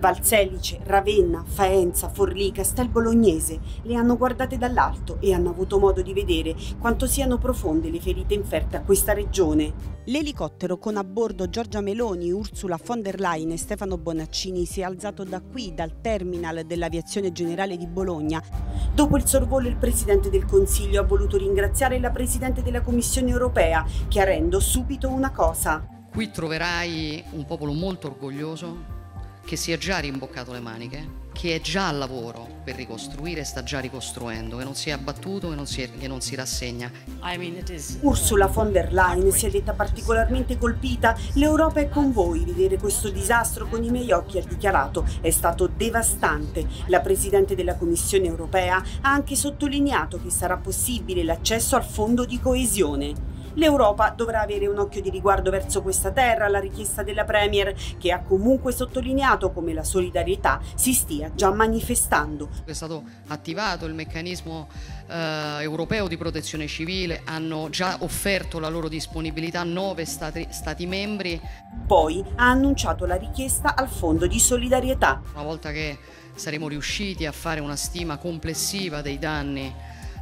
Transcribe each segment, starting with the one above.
Valselice, Ravenna, Faenza, Forlì, Castel Bolognese le hanno guardate dall'alto e hanno avuto modo di vedere quanto siano profonde le ferite inferte a questa regione. L'elicottero con a bordo Giorgia Meloni, Ursula von der Leyen e Stefano Bonaccini si è alzato da qui, dal terminal dell'Aviazione Generale di Bologna. Dopo il sorvolo il Presidente del Consiglio ha voluto ringraziare la Presidente della Commissione europea, chiarendo subito una cosa. Qui troverai un popolo molto orgoglioso, che si è già rimboccato le maniche, che è già al lavoro per ricostruire e sta già ricostruendo, che non si è abbattuto, che non si rassegna. Ursula von der Leyen si è detta particolarmente colpita. L'Europa è con voi, vedere questo disastro con i miei occhi, ha dichiarato, è stato devastante. La Presidente della Commissione europea ha anche sottolineato che sarà possibile l'accesso al fondo di coesione. L'Europa dovrà avere un occhio di riguardo verso questa terra, la richiesta della Premier, che ha comunque sottolineato come la solidarietà si stia già manifestando. È stato attivato il meccanismo europeo di protezione civile, hanno già offerto la loro disponibilità a 9 stati membri. Poi ha annunciato la richiesta al fondo di solidarietà. Una volta che saremo riusciti a fare una stima complessiva dei danni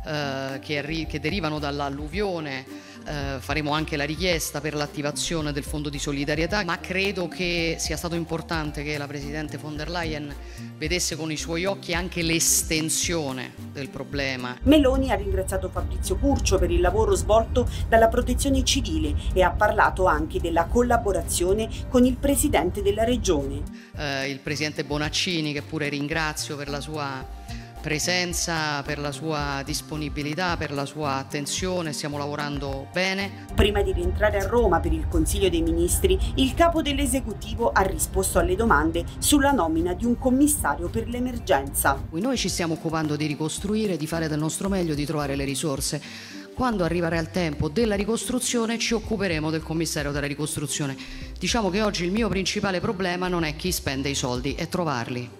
che derivano dall'alluvione, faremo anche la richiesta per l'attivazione del fondo di solidarietà, ma credo che sia stato importante che la Presidente von der Leyen vedesse con i suoi occhi anche l'estensione del problema. Meloni ha ringraziato Fabrizio Curcio per il lavoro svolto dalla Protezione Civile e ha parlato anche della collaborazione con il Presidente della Regione. Il Presidente Bonaccini, che pure ringrazio per la sua presenza, per la sua disponibilità, per la sua attenzione, stiamo lavorando bene. Prima di rientrare a Roma per il Consiglio dei Ministri, il capo dell'esecutivo ha risposto alle domande sulla nomina di un commissario per l'emergenza. Noi ci stiamo occupando di ricostruire, di fare del nostro meglio, di trovare le risorse. Quando arriverà il tempo della ricostruzione ci occuperemo del commissario della ricostruzione. Diciamo che oggi il mio principale problema non è chi spende i soldi, è trovarli.